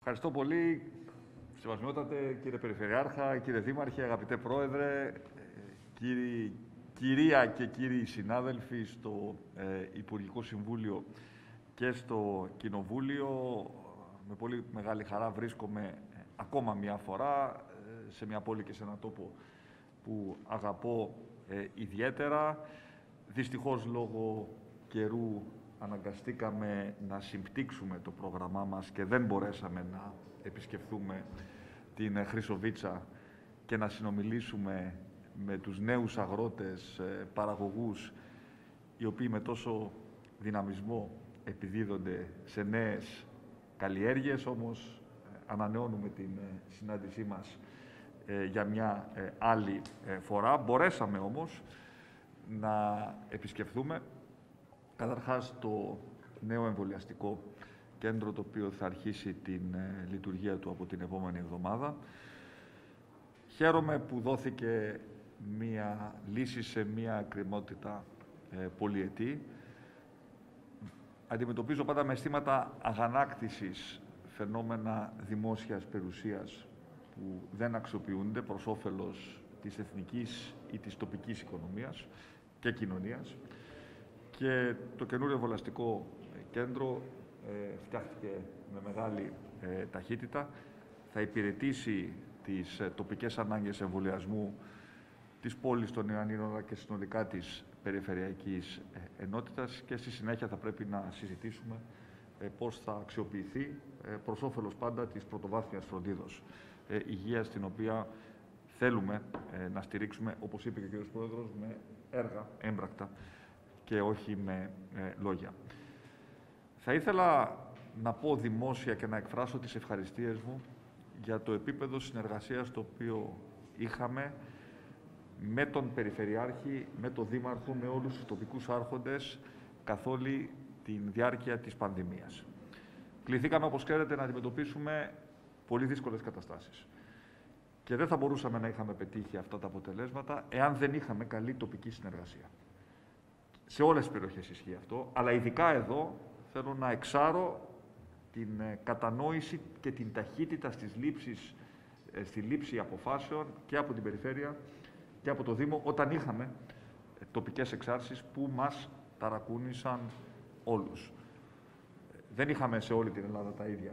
Ευχαριστώ πολύ, Σεβασμιότατε κύριε Περιφερειάρχα, κύριε Δήμαρχε, αγαπητέ Πρόεδρε, κυρία και κύριοι συνάδελφοι στο Υπουργικό Συμβούλιο και στο Κοινοβούλιο. Με πολύ μεγάλη χαρά βρίσκομαι ακόμα μια φορά σε μια πόλη και σε έναν τόπο που αγαπώ ιδιαίτερα. Δυστυχώς, λόγω καιρού αναγκαστήκαμε να συμπτύξουμε το πρόγραμμά μας και δεν μπορέσαμε να επισκεφθούμε την Χρυσοβίτσα και να συνομιλήσουμε με τους νέους αγρότες, παραγωγούς, οι οποίοι με τόσο δυναμισμό επιδίδονται σε νέες καλλιέργειες. Όμως ανανεώνουμε την συνάντησή μας για μια άλλη φορά. Μπορέσαμε όμως να επισκεφθούμε καταρχάς το νέο εμβολιαστικό κέντρο, το οποίο θα αρχίσει την λειτουργία του από την επόμενη εβδομάδα. Χαίρομαι που δόθηκε μία λύση σε μία εκκρεμότητα πολυετή. Αντιμετωπίζω πάντα με αισθήματα αγανάκτησης φαινόμενα δημόσιας περιουσίας που δεν αξιοποιούνται προς όφελος της εθνικής ή της τοπικής οικονομίας και κοινωνίας. Και το καινούριο εμβολιαστικό κέντρο φτιάχτηκε με μεγάλη ταχύτητα. Θα υπηρετήσει τις τοπικές ανάγκες εμβολιασμού της πόλης των Ιωαννίνων, αλλά και συνολικά της περιφερειακής ενότητας, και στη συνέχεια θα πρέπει να συζητήσουμε πώς θα αξιοποιηθεί προς όφελος πάντα της πρωτοβάθμιας φροντίδος υγείας, την οποία θέλουμε να στηρίξουμε, όπως είπε και ο κ. Πρόεδρος, με έργα έμπρακτα και όχι με λόγια. Θα ήθελα να πω δημόσια και να εκφράσω τις ευχαριστίες μου για το επίπεδο συνεργασίας το οποίο είχαμε με τον Περιφερειάρχη, με τον Δήμαρχο, με όλους τους τοπικούς άρχοντες καθ' όλη τη διάρκεια της πανδημίας. Κληθήκαμε, όπως ξέρετε, να αντιμετωπίσουμε πολύ δύσκολες καταστάσεις. Και δεν θα μπορούσαμε να είχαμε πετύχει αυτά τα αποτελέσματα εάν δεν είχαμε καλή τοπική συνεργασία. Σε όλες τις περιοχές ισχύει αυτό, αλλά ειδικά εδώ θέλω να εξάρω την κατανόηση και την ταχύτητα στη λήψη αποφάσεων και από την Περιφέρεια και από το Δήμο, όταν είχαμε τοπικές εξάρσεις που μας ταρακούνησαν όλους. Δεν είχαμε σε όλη την Ελλάδα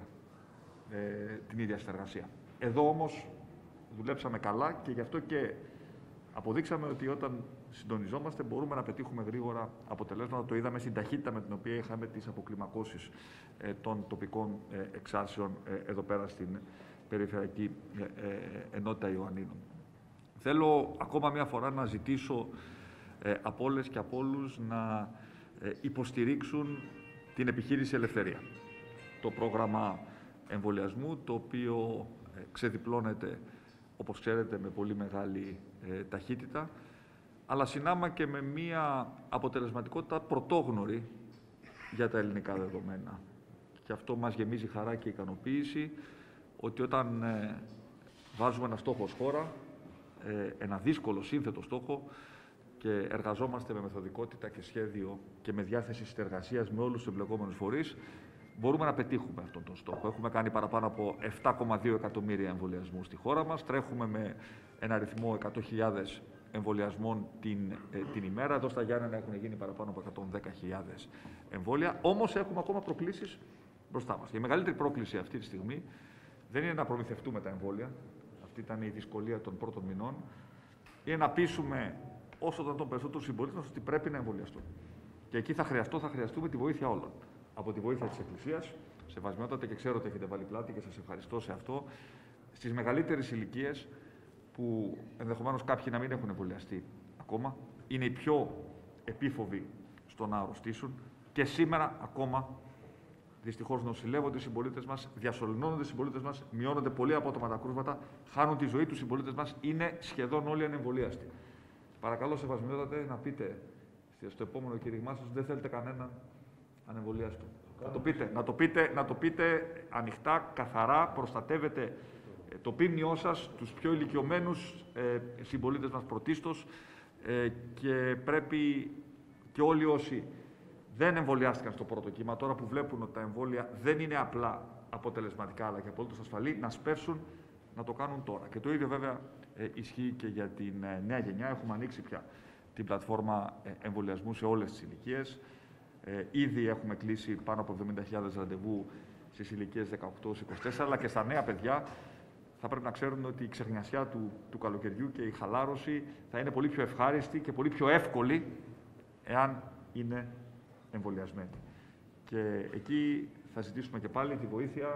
την ίδια συνεργασία. Εδώ όμως δουλέψαμε καλά και γι' αυτό και αποδείξαμε ότι όταν συντονιζόμαστε μπορούμε να πετύχουμε γρήγορα αποτελέσματα. Το είδαμε στην ταχύτητα με την οποία είχαμε τις αποκλιμακώσεις των τοπικών εξάρσεων εδώ πέρα στην Περιφερειακή Ενότητα Ιωαννίνων. Θέλω ακόμα μια φορά να ζητήσω από όλες και από όλους να υποστηρίξουν την επιχείρηση Ελευθερία. Το πρόγραμμα εμβολιασμού, το οποίο ξεδιπλώνεται, όπως ξέρετε, με πολύ μεγάλη ταχύτητα, αλλά συνάμα και με μία αποτελεσματικότητα πρωτόγνωρη για τα ελληνικά δεδομένα. Και αυτό μας γεμίζει χαρά και ικανοποίηση, ότι όταν βάζουμε ένα στόχο ως χώρα, ένα δύσκολο σύνθετο στόχο, και εργαζόμαστε με μεθοδικότητα και σχέδιο και με διάθεση συνεργασίας με όλους τους εμπλεκόμενους φορείς, μπορούμε να πετύχουμε αυτόν τον στόχο. Έχουμε κάνει παραπάνω από 7,2 εκατομμύρια εμβολιασμού στη χώρα μας. Τρέχουμε με ένα αριθμό 100.000 εμβολιασμών την ημέρα. Εδώ στα Γιάννενα έχουν γίνει παραπάνω από 110.000 εμβόλια. Όμως έχουμε ακόμα προκλήσεις μπροστά μας. Η μεγαλύτερη πρόκληση αυτή τη στιγμή δεν είναι να προμηθευτούμε τα εμβόλια. Αυτή ήταν η δυσκολία των πρώτων μηνών. Είναι να πείσουμε όσο τον περισσότερο συμπολίτες μας ότι πρέπει να εμβολιαστούν. Και εκεί θα χρειαστούμε τη βοήθεια όλων. Από τη βοήθεια της Εκκλησίας, Σεβασμιότατε, και ξέρω ότι έχετε βάλει πλάτη και σας ευχαριστώ σε αυτό, στις μεγαλύτερες ηλικίες που ενδεχομένως κάποιοι να μην έχουν εμβολιαστεί ακόμα, είναι οι πιο επίφοβοι στο να αρρωστήσουν και σήμερα ακόμα δυστυχώς νοσηλεύονται οι συμπολίτες μας, διασωληνώνονται οι συμπολίτες μας, μειώνονται πολύ απότομα τα κρούσματα, χάνουν τη ζωή τους οι συμπολίτες μας, είναι σχεδόν όλοι ανεμβολίαστοι. Παρακαλώ, Σεβασμιότατε, να πείτε στο επόμενο κήρυγμά σας, δεν θέλετε κανέναν ανεμβολιάστο. Να το πείτε ανοιχτά, καθαρά, προστατεύετε το πίμνιό σας, τους πιο ηλικιωμένους συμπολίτες μας πρωτίστως, και πρέπει και όλοι όσοι δεν εμβολιάστηκαν στο πρώτο κύμα, τώρα που βλέπουν ότι τα εμβόλια δεν είναι απλά αποτελεσματικά αλλά και απολύτως ασφαλή, να σπεύσουν να το κάνουν τώρα. Και το ίδιο βέβαια ισχύει και για την νέα γενιά. Έχουμε ανοίξει πια την πλατφόρμα εμβολιασμού σε όλες τις ηλικίες. Ήδη έχουμε κλείσει πάνω από 70.000 ραντεβού στις ηλικίες 18-24, αλλά και στα νέα παιδιά θα πρέπει να ξέρουν ότι η ξεχνιασιά του καλοκαιριού και η χαλάρωση θα είναι πολύ πιο ευχάριστη και πολύ πιο εύκολη εάν είναι εμβολιασμένοι. Και εκεί θα ζητήσουμε και πάλι τη βοήθεια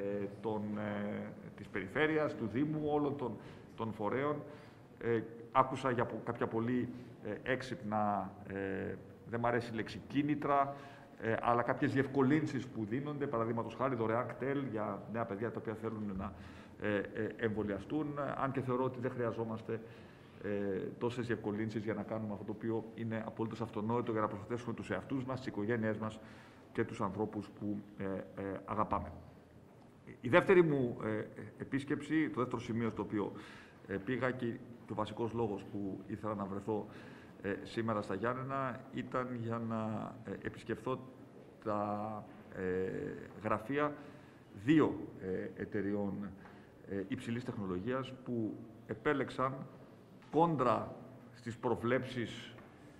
της περιφέρειας, του Δήμου, όλων των φορέων. Άκουσα για κάποια πολύ έξυπνα, δεν μου αρέσει η λέξη κίνητρα, αλλά κάποιες διευκολύνσεις που δίνονται, παραδείγματος χάρη δωρεάν κτέλ για νέα παιδιά τα οποία θέλουν να εμβολιαστούν, αν και θεωρώ ότι δεν χρειαζόμαστε τόσες διευκολύνσεις για να κάνουμε αυτό το οποίο είναι απολύτως αυτονόητο για να προστατεύσουμε τους εαυτούς μας, τις οικογένειές μας και τους ανθρώπους που αγαπάμε. Η δεύτερη μου επίσκεψη, το δεύτερο σημείο στο οποίο πήγα και ο βασικός λόγος που ήθελα να βρεθώ σήμερα στα Γιάννενα ήταν για να επισκεφθώ τα γραφεία δύο εταιριών υψηλής τεχνολογίας που επέλεξαν κόντρα στις προβλέψεις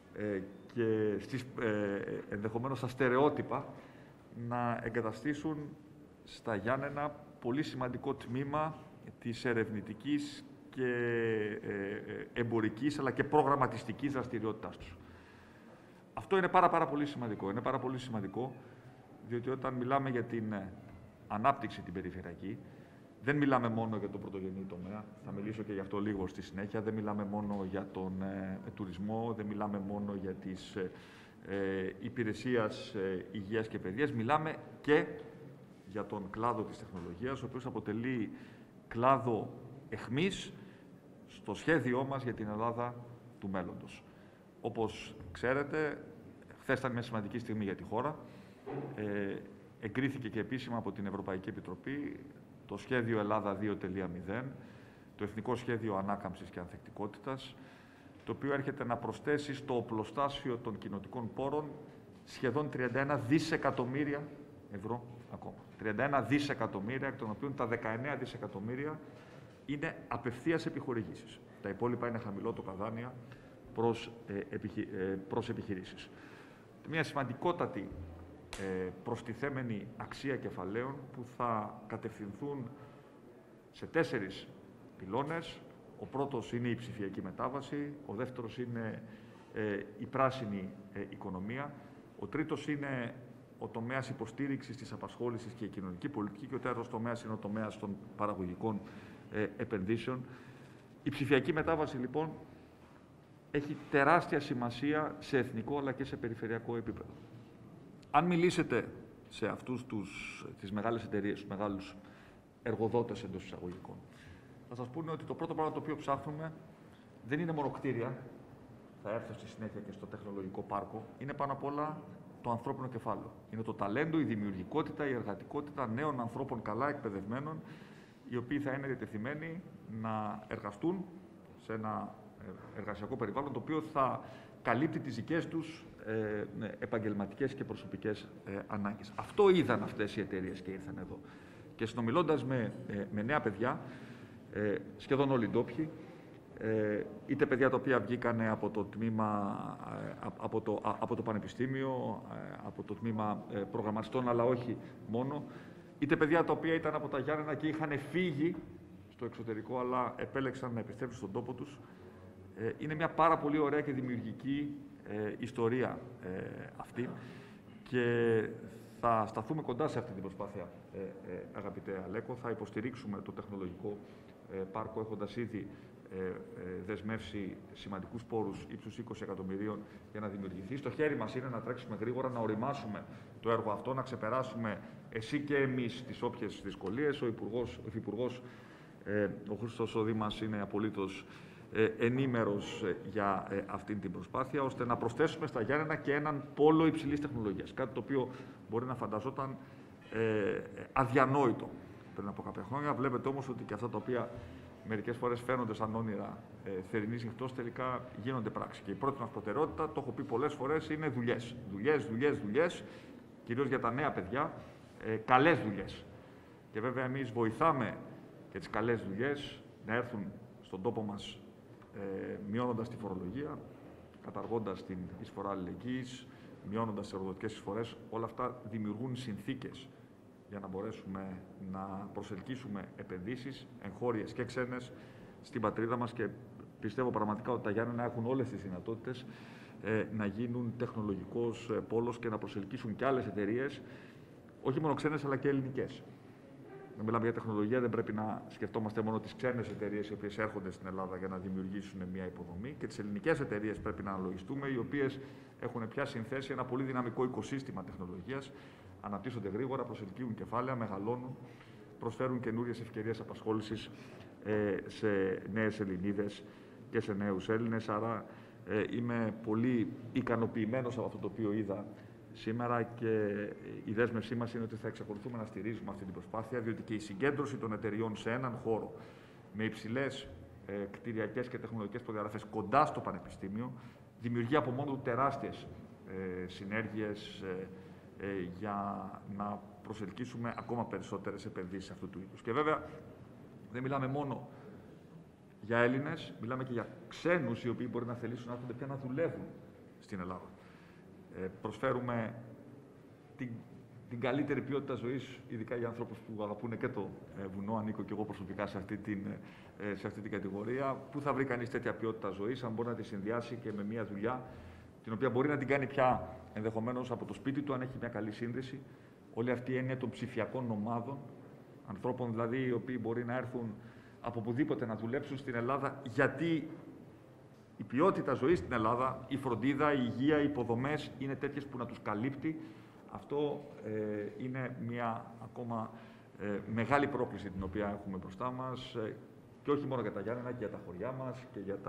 και ενδεχομένως στα στερεότυπα να εγκαταστήσουν στα Γιάννενα πολύ σημαντικό τμήμα της ερευνητικής και εμπορικής αλλά και προγραμματιστικής δραστηριότητάς τους. Αυτό είναι πάρα πολύ σημαντικό. Είναι πάρα πολύ σημαντικό διότι όταν μιλάμε για την ανάπτυξη την περιφερειακή, δεν μιλάμε μόνο για τον πρωτογενή τομέα, θα μιλήσω και γι' αυτό λίγο στη συνέχεια, δεν μιλάμε μόνο για τον τουρισμό, δεν μιλάμε μόνο για τις υπηρεσίες υγείας και παιδείας, μιλάμε και για τον κλάδο της τεχνολογίας, ο οποίος αποτελεί κλάδο αιχμής στο σχέδιό μας για την Ελλάδα του μέλλοντος. Όπως ξέρετε, χθες ήταν μια σημαντική στιγμή για τη χώρα. Εγκρίθηκε και επίσημα από την Ευρωπαϊκή Επιτροπή το σχέδιο Ελλάδα 2.0, το Εθνικό Σχέδιο Ανάκαμψης και Ανθεκτικότητας, το οποίο έρχεται να προσθέσει στο οπλοστάσιο των κοινοτικών πόρων σχεδόν 31 δισεκατομμύρια ευρώ ακόμα. 31 δισεκατομμύρια, εκ των οποίων τα 19 δισεκατομμύρια είναι απευθείας επιχορηγήσεις. Τα υπόλοιπα είναι χαμηλότοκα δάνεια προς επιχειρήσεις. Μια σημαντικότατη προστιθέμενη αξία κεφαλαίων που θα κατευθυνθούν σε 4 πυλώνες. Ο πρώτος είναι η ψηφιακή μετάβαση, ο δεύτερος είναι η πράσινη οικονομία, ο τρίτος είναι ο τομέας υποστήριξης της απασχόλησης και η κοινωνική πολιτική και ο τέταρτος τομέας είναι ο τομέας των παραγωγικών επενδύσεων. Η ψηφιακή μετάβαση, λοιπόν, έχει τεράστια σημασία σε εθνικό αλλά και σε περιφερειακό επίπεδο. Αν μιλήσετε σε αυτούς τις μεγάλες εταιρείες, τους μεγάλους εργοδότες εντός εισαγωγικών, θα σας πούνε ότι το πρώτο πράγμα το οποίο ψάχνουμε δεν είναι μόνο κτίρια, θα έρθω στη συνέχεια και στο τεχνολογικό πάρκο, είναι πάνω απ' όλα το ανθρώπινο κεφάλαιο. Είναι το ταλέντο, η δημιουργικότητα, η εργατικότητα νέων ανθρώπων καλά εκπαιδευμένων, οι οποίοι θα είναι διατεθειμένοι να εργαστούν σε ένα εργασιακό περιβάλλον το οποίο θα καλύπτει τις δικές τους επαγγελματικές και προσωπικές ανάγκες. Αυτό είδαν αυτές οι εταιρείες και ήρθαν εδώ. Και συνομιλώντας με νέα παιδιά, σχεδόν όλοι ντόπιοι, είτε παιδιά τα οποία βγήκαν από το τμήμα, από το πανεπιστήμιο, από το τμήμα προγραμματιστών, αλλά όχι μόνο, είτε παιδιά τα οποία ήταν από τα Γιάννενα και είχαν φύγει στο εξωτερικό, αλλά επέλεξαν να επιστρέψουν στον τόπο τους. Είναι μια πάρα πολύ ωραία και δημιουργική ιστορία αυτή και θα σταθούμε κοντά σε αυτή την προσπάθεια, αγαπητέ Αλέκο. Θα υποστηρίξουμε το τεχνολογικό πάρκο, έχοντας ήδη δεσμεύσει σημαντικούς πόρους ύψους 20 εκατομμυρίων για να δημιουργηθεί. Στο χέρι μας είναι να τρέξουμε γρήγορα, να οριμάσουμε το έργο αυτό, να ξεπεράσουμε εσύ και εμείς τις όποιες δυσκολίες. Ο Υφυπουργός, ο Χρήστος ο Δήμας, είναι απολύτως ενήμερος για αυτήν την προσπάθεια, ώστε να προσθέσουμε στα Γιάννενα και έναν πόλο υψηλής τεχνολογίας. Κάτι το οποίο μπορεί να φανταζόταν αδιανόητο πριν από κάποια χρόνια. Βλέπετε όμως ότι και αυτά τα οποία μερικές φορές φαίνονται σαν όνειρα θερινής νυχτός, τελικά γίνονται πράξη. Και η πρώτη μας προτεραιότητα, το έχω πει πολλές φορές, είναι δουλειές. Δουλειές, κυρίως για τα νέα παιδιά, καλές δουλειές. Και βέβαια εμείς βοηθάμε και τις καλές δουλειές να έρθουν στον τόπο μας μειώνοντας τη φορολογία, καταργώντας την εισφορά αλληλεγγύης, μειώνοντας τις εργοδοτικές εισφορές. Όλα αυτά δημιουργούν συνθήκες για να μπορέσουμε να προσελκύσουμε επενδύσεις, εγχώριες και ξένες, στην πατρίδα μας και πιστεύω πραγματικά ότι τα Γιάννενα έχουν όλες τις δυνατότητες να γίνουν τεχνολογικός πόλος και να προσελκύσουν και άλλες εταιρείες, όχι μόνο ξένες αλλά και ελληνικές. Όταν μιλάμε για τεχνολογία, δεν πρέπει να σκεφτόμαστε μόνο τις ξένες εταιρείες οι οποίες έρχονται στην Ελλάδα για να δημιουργήσουν μια υποδομή, και τις ελληνικές εταιρείες πρέπει να αναλογιστούμε, οι οποίες έχουν πια συνθέσει ένα πολύ δυναμικό οικοσύστημα τεχνολογίας, αναπτύσσονται γρήγορα, προσελκύουν κεφάλαια, μεγαλώνουν, προσφέρουν καινούριες ευκαιρίες απασχόλησης σε νέες Ελληνίδες και σε νέους Έλληνες. Άρα είμαι πολύ ικανοποιημένος από αυτό το οποίο είδα σήμερα, και η δέσμευσή μας είναι ότι θα εξακολουθούμε να στηρίζουμε αυτή την προσπάθεια, διότι και η συγκέντρωση των εταιριών σε έναν χώρο με υψηλές κτηριακές και τεχνολογικές προδιαγραφές κοντά στο πανεπιστήμιο δημιουργεί από μόνο του τεράστιες συνέργειες για να προσελκύσουμε ακόμα περισσότερες επενδύσεις αυτού του είδους. Και βέβαια δεν μιλάμε μόνο για Έλληνες, μιλάμε και για ξένους οι οποίοι μπορεί να θελήσουν να έρχονται πια να δουλεύουν στην Ελλάδα. Προσφέρουμε την καλύτερη ποιότητα ζωής, ειδικά για ανθρώπους που αγαπούν και το βουνό. Ανήκω και εγώ προσωπικά σε αυτή την κατηγορία. Πού θα βρει κανείς τέτοια ποιότητα ζωής, αν μπορεί να τη συνδυάσει και με μια δουλειά την οποία μπορεί να την κάνει πια ενδεχομένως από το σπίτι του, αν έχει μια καλή σύνδεση. Όλη αυτή η έννοια των ψηφιακών νομάδων, ανθρώπων δηλαδή οι οποίοι μπορεί να έρθουν από οπουδήποτε να δουλέψουν στην Ελλάδα, γιατί η ποιότητα ζωής στην Ελλάδα, η φροντίδα, η υγεία, οι υποδομές είναι τέτοιες που να τους καλύπτει. Αυτό είναι μια ακόμα μεγάλη πρόκληση την οποία έχουμε μπροστά μας, και όχι μόνο για τα Γιάννενα, και για τα χωριά μας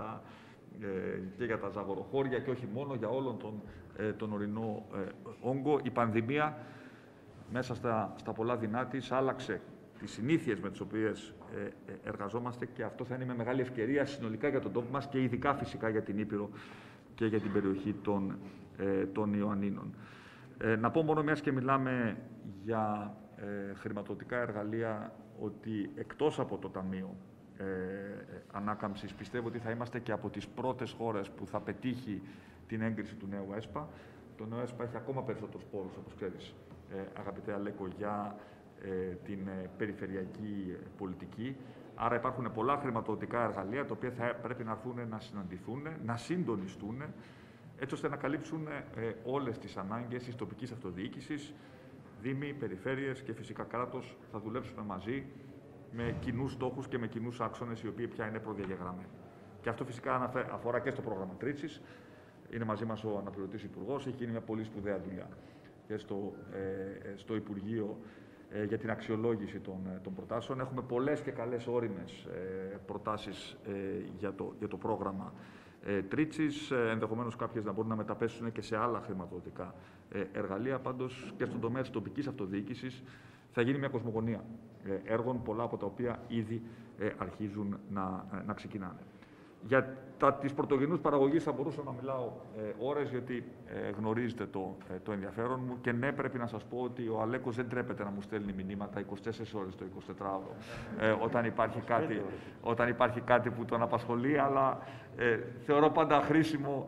και για τα ζαγοροχώρια, και όχι μόνο, για όλον τον ορεινό όγκο. Η πανδημία μέσα στα πολλά δεινά της άλλαξε τις συνήθειες με τις οποίες εργαζόμαστε, και αυτό θα είναι με μεγάλη ευκαιρία συνολικά για τον τόπο μας και ειδικά φυσικά για την Ήπειρο και για την περιοχή των Ιωαννίνων. Να πω μόνο, μιας και μιλάμε για χρηματοδοτικά εργαλεία, ότι εκτός από το Ταμείο Ανάκαμψης πιστεύω ότι θα είμαστε και από τις πρώτες χώρες που θα πετύχει την έγκριση του νέου ΕΣΠΑ. Το νέο ΕΣΠΑ έχει ακόμα περισσότερους πόρους, όπως ξέρεις, αγαπητέ Αλέκο, για την περιφερειακή πολιτική. Άρα υπάρχουν πολλά χρηματοδοτικά εργαλεία, τα οποία θα πρέπει να έρθουν να συναντηθούν, να συντονιστούν, έτσι ώστε να καλύψουν όλες τις ανάγκες της τοπικής αυτοδιοίκησης. Δήμοι, περιφέρειες και φυσικά κράτος θα δουλέψουμε μαζί με κοινούς στόχους και με κοινούς άξονες, οι οποίοι πια είναι προδιαγεγραμμένοι. Και αυτό φυσικά αφορά και στο πρόγραμμα Τρίτσης. Είναι μαζί μας ο αναπληρωτής Υπουργός, έχει γίνει μια πολύ σπουδαία δουλειά και στο Υπουργείο για την αξιολόγηση των προτάσεων. Έχουμε πολλές και καλές όριμες προτάσεις για το πρόγραμμα Τρίτσης. Ενδεχομένως κάποιες να μπορούν να μεταπέσουν και σε άλλα χρηματοδοτικά εργαλεία. Πάντως και στον τομέα της τοπικής αυτοδιοίκησης θα γίνει μια κοσμογονία έργων, πολλά από τα οποία ήδη αρχίζουν να ξεκινάνε. Για τις πρωτογενούς παραγωγής θα μπορούσα να μιλάω ώρες, γιατί γνωρίζετε το ενδιαφέρον μου, και ναι, πρέπει να σας πω ότι ο Αλέκος δεν τρέπεται να μου στέλνει μηνύματα 24 ώρες το 24ωρο όταν υπάρχει κάτι που τον απασχολεί, αλλά θεωρώ πάντα χρήσιμο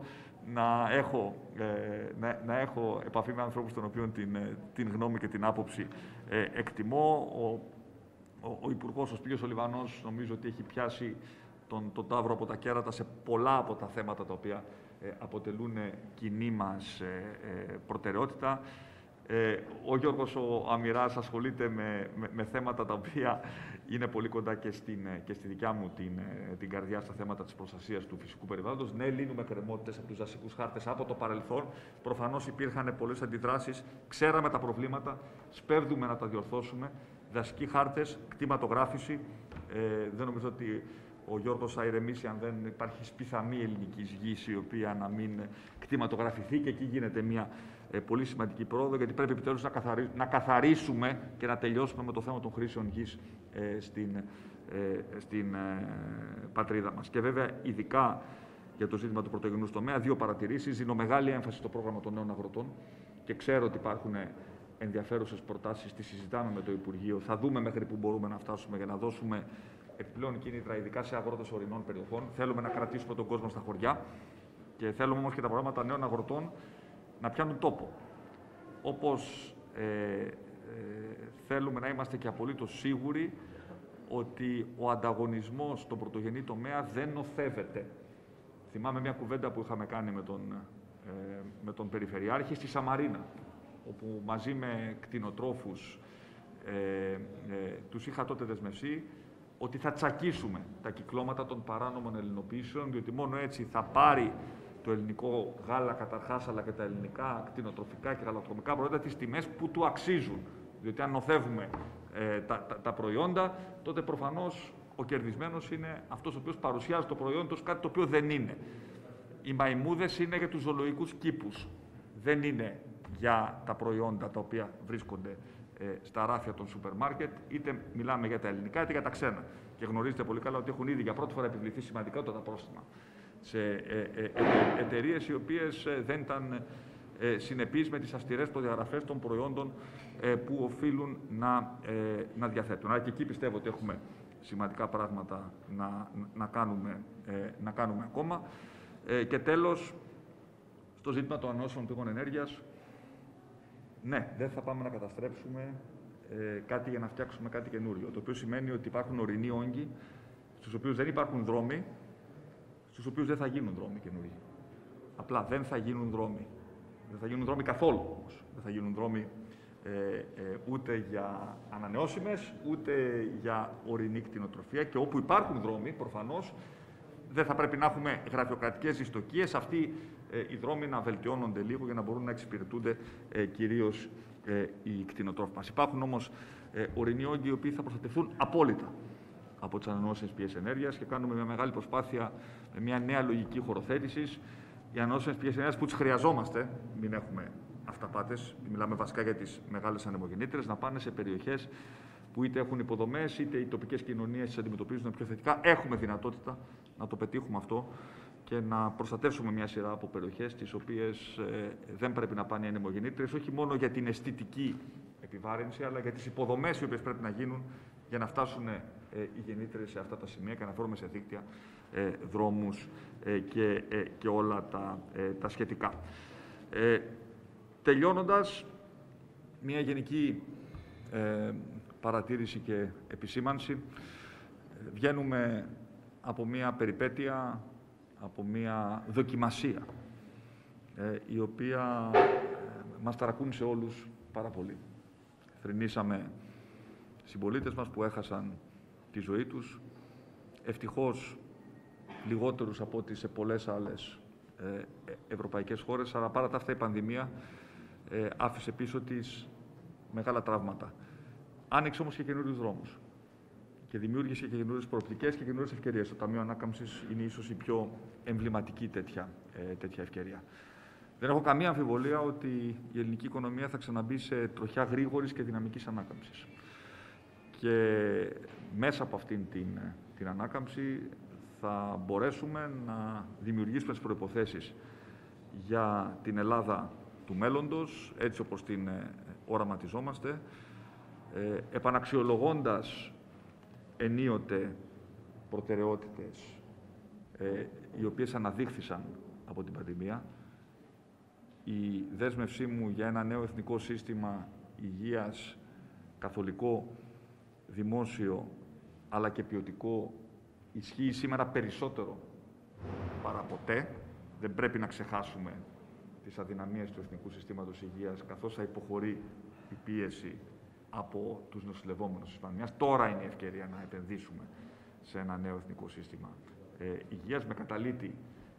να έχω επαφή με ανθρώπους των οποίων την γνώμη και την άποψη εκτιμώ. Ο Υπουργός, ο Σπύρος ο Λιβανός, νομίζω ότι έχει πιάσει τον ταύρο από τα κέρατα σε πολλά από τα θέματα τα οποία αποτελούν κοινή μας προτεραιότητα. Ο Γιώργος ο Αμυράς ασχολείται με θέματα τα οποία είναι πολύ κοντά και στη δικιά μου την καρδιά, στα θέματα της προστασίας του φυσικού περιβάλλοντος. Ναι, λύνουμε κρεμότητες από τους δασικούς χάρτες από το παρελθόν. Προφανώς υπήρχαν πολλές αντιδράσεις. Ξέραμε τα προβλήματα, σπέβδουμε να τα διορθώσουμε. Δασικοί χάρτες, κτηματογράφηση. Δεν νομίζω ότι ο Γιώργος θα ηρεμήσει αν δεν υπάρχει σπιθαμή ελληνικής γης η οποία να μην κτηματογραφηθεί, και εκεί γίνεται μια πολύ σημαντική πρόοδο, γιατί πρέπει επιτέλους να καθαρίσουμε και να τελειώσουμε με το θέμα των χρήσεων γης στην πατρίδα μας. Και βέβαια, ειδικά για το ζήτημα του πρωτογενούς τομέα, δύο παρατηρήσεις. Δίνω μεγάλη έμφαση στο πρόγραμμα των νέων αγροτών και ξέρω ότι υπάρχουν ενδιαφέρουσες προτάσεις, τις συζητάμε με το Υπουργείο. Θα δούμε μέχρι που μπορούμε να φτάσουμε για να δώσουμε επιπλέον κίνητρα, ειδικά σε αγρότες ορεινών περιοχών. Θέλουμε να κρατήσουμε τον κόσμο στα χωριά και θέλουμε όμως και τα προγράμματα νέων αγροτών να πιάνουν τόπο. Όπως θέλουμε να είμαστε και απολύτως σίγουροι ότι ο ανταγωνισμός στον πρωτογενή τομέα δεν νοθεύεται. Θυμάμαι μια κουβέντα που είχαμε κάνει με τον Περιφερειάρχη στη Σαμαρίνα, όπου μαζί με κτηνοτρόφους τους είχα τότε δεσμευσει ότι θα τσακίσουμε τα κυκλώματα των παράνομων ελληνοποίησεων, διότι μόνο έτσι θα πάρει το ελληνικό γάλα καταρχάς, αλλά και τα ελληνικά κτηνοτροφικά και γαλακτοκομικά προϊόντα τις τιμές που του αξίζουν. Διότι αν νοθεύουμε τα προϊόντα, τότε προφανώς ο κερδισμένος είναι αυτός ο οποίος παρουσιάζει το προϊόν του κάτι το οποίο δεν είναι. Οι μαϊμούδες είναι για τους ζωολογικούς κήπους. Δεν είναι για τα προϊόντα τα οποία βρίσκονται στα ράφια των σούπερ μάρκετ, είτε μιλάμε για τα ελληνικά είτε για τα ξένα. Και γνωρίζετε πολύ καλά ότι έχουν ήδη για πρώτη φορά επιβληθεί σημαντικότατα πρόστιμα σε εταιρείες οι οποίες δεν ήταν συνεπείς με τις αυστηρές προδιαγραφές των προϊόντων που οφείλουν να διαθέτουν. Άρα και εκεί πιστεύω ότι έχουμε σημαντικά πράγματα να κάνουμε ακόμα. Και τέλος, στο ζήτημα των ανανεώσιμων πηγών ενέργειας, ναι, δεν θα πάμε να καταστρέψουμε κάτι για να φτιάξουμε κάτι καινούριο. Το οποίο σημαίνει ότι υπάρχουν ορεινοί όγκοι, στους οποίους δεν υπάρχουν δρόμοι, στους οποίους δεν θα γίνουν δρόμοι καινούριοι. Απλά δεν θα γίνουν δρόμοι. Δεν θα γίνουν δρόμοι καθόλου όμως. Δεν θα γίνουν δρόμοι ούτε για ανανεώσιμες, ούτε για ορεινή κτηνοτροφία. Και όπου υπάρχουν δρόμοι, προφανώς, δεν θα πρέπει να έχουμε γραφειοκρατικές δυστοκίες. Αυτοί οι δρόμοι να βελτιώνονται λίγο για να μπορούν να εξυπηρετούνται κυρίως οι κτηνοτρόφοι μας. Υπάρχουν όμως ορεινοί όγκοι οι οποίοι θα προστατευτούν απόλυτα από τις ανανεώσιμες πηγές ενέργειας και κάνουμε μια μεγάλη προσπάθεια με μια νέα λογική χωροθέτησης. Οι ανανεώσιμες πηγές ενέργειας που τις χρειαζόμαστε, μην έχουμε αυταπάτες, μιλάμε βασικά για τις μεγάλες ανεμογεννήτρες, να πάνε σε περιοχές που είτε έχουν υποδομές, είτε οι τοπικές κοινωνίες τις αντιμετωπίζουν πιο θετικά. Έχουμε δυνατότητα να το πετύχουμε αυτό και να προστατεύσουμε μια σειρά από περιοχές τις οποίες δεν πρέπει να πάνε οι ανεμογεννήτρες, όχι μόνο για την αισθητική επιβάρυνση, αλλά για τις υποδομές οι οποίες πρέπει να γίνουν για να φτάσουν οι γεννήτρες σε αυτά τα σημεία και να φέρουμε σε δίκτυα δρόμους και όλα τα σχετικά. Τελειώνοντας, μια γενική παρατήρηση και επισήμανση. Βγαίνουμε από μια περιπέτεια, από μια δοκιμασία, η οποία μας ταρακούνησε όλους πάρα πολύ. Θρηνήσαμε συμπολίτες μας που έχασαν τη ζωή τους, ευτυχώς λιγότερους από ό,τι σε πολλές άλλες ευρωπαϊκές χώρες, αλλά παρά τα αυτά η πανδημία άφησε πίσω της μεγάλα τραύματα. Άνοιξε όμως και καινούριους δρόμους και δημιούργησε και καινούριες προοπτικές και καινούριες ευκαιρίες. Το Ταμείο Ανάκαμψης είναι ίσως η πιο εμβληματική τέτοια ευκαιρία. Δεν έχω καμία αμφιβολία ότι η ελληνική οικονομία θα ξαναμπεί σε τροχιά γρήγορης και δυναμικής ανάκαμψης. Και μέσα από αυτήν την ανάκαμψη θα μπορέσουμε να δημιουργήσουμε τις προϋποθέσεις για την Ελλάδα του μέλλοντος, έτσι όπως την οραματιζόμαστε, επαναξιολογώντας ενίοτε προτεραιότητες οι οποίες αναδείχθησαν από την πανδημία. Η δέσμευσή μου για ένα νέο εθνικό σύστημα υγείας, καθολικό, δημόσιο, αλλά και ποιοτικό, ισχύει σήμερα περισσότερο παρά ποτέ. Δεν πρέπει να ξεχάσουμε τις αδυναμίες του εθνικού συστήματος υγείας, καθώς θα υποχωρεί η πίεση από τους νοσηλευόμενους της πανδημίας. Τώρα είναι η ευκαιρία να επενδύσουμε σε ένα νέο εθνικό σύστημα υγείας, με καταλήτη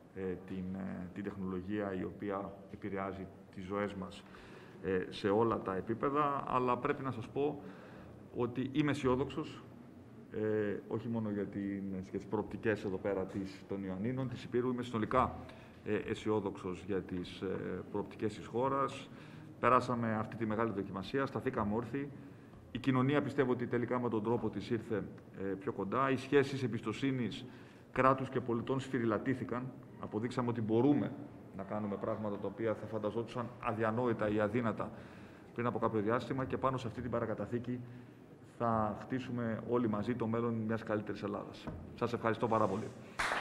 την τεχνολογία η οποία επηρεάζει τις ζωές μας σε όλα τα επίπεδα, αλλά πρέπει να σας πω ότι είμαι αισιόδοξος, όχι μόνο για τις προοπτικές εδώ πέρα των Ιωαννίνων, της Υπήρου, είμαι συνολικά αισιόδοξος για τις προοπτικές της χώρας. Περάσαμε αυτή τη μεγάλη δοκιμασία, σταθήκαμε όρθιοι. Η κοινωνία πιστεύω ότι τελικά με τον τρόπο της ήρθε πιο κοντά. Οι σχέσεις εμπιστοσύνης κράτους και πολιτών σφυριλατήθηκαν. Αποδείξαμε ότι μπορούμε να κάνουμε πράγματα τα οποία θα φανταζόντουσαν αδιανόητα ή αδύνατα πριν από κάποιο διάστημα και πάνω σε αυτή την παρακαταθήκη θα χτίσουμε όλοι μαζί το μέλλον μιας καλύτερης Ελλάδας. Σας ευχαριστώ πάρα πολύ.